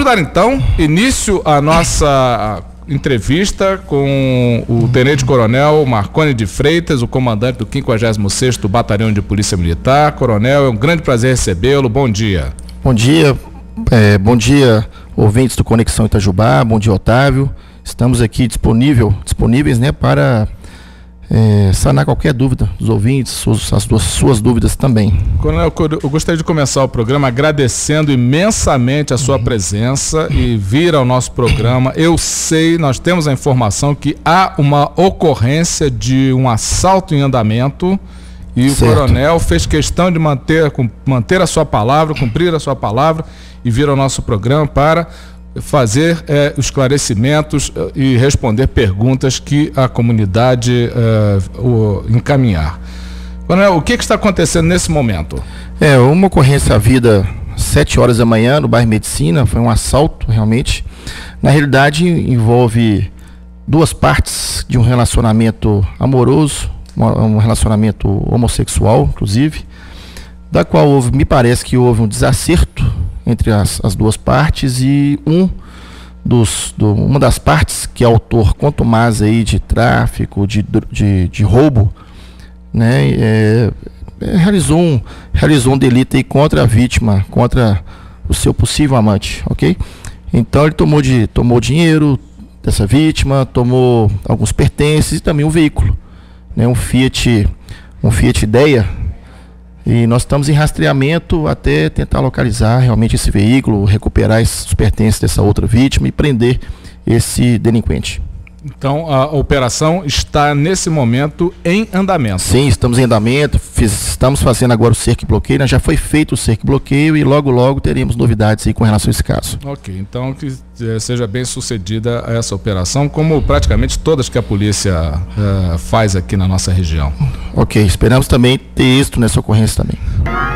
Vamos dar então início à nossa entrevista com o Tenente Coronel Marconi de Freitas, o comandante do 56º Batalhão de Polícia Militar. Coronel, é um grande prazer recebê-lo. Bom dia. Bom dia, ouvintes do Conexão Itajubá. Bom dia, Otávio. Estamos aqui disponíveis, né, para sanar qualquer dúvida dos ouvintes, suas dúvidas também. Coronel, eu gostaria de começar o programa agradecendo imensamente a sua presença e vir ao nosso programa. Eu sei, nós temos a informação que há uma ocorrência de um assalto em andamento e o coronel fez questão de manter a sua palavra, cumprir a sua palavra e vir ao nosso programa para fazer esclarecimentos e responder perguntas que a comunidade encaminhar. Coronel, o que está acontecendo nesse momento? Uma ocorrência havida às 7 horas da manhã no bairro Medicina, foi um assalto realmente. Na realidade envolve duas partes de um relacionamento amoroso, um relacionamento homossexual, inclusive, da qual me parece que houve um desacerto entre as duas partes e uma das partes, que é autor contumaz aí de tráfico, de roubo, né, realizou um delito aí contra a vítima, contra o seu possível amante, ok? Então ele tomou dinheiro dessa vítima, tomou alguns pertences e também um veículo, né, um Fiat Idea. E nós estamos em rastreamento até tentar localizar realmente esse veículo, recuperar os pertences dessa outra vítima e prender esse delinquente. Então a operação está nesse momento em andamento. Sim, estamos em andamento, estamos fazendo agora o cerco e bloqueio, né? Já foi feito o cerco e bloqueio e logo teremos novidades aí com relação a esse caso. Ok, então que seja bem sucedida essa operação, como praticamente todas que a polícia faz aqui na nossa região. Ok, esperamos também ter êxito nessa ocorrência também.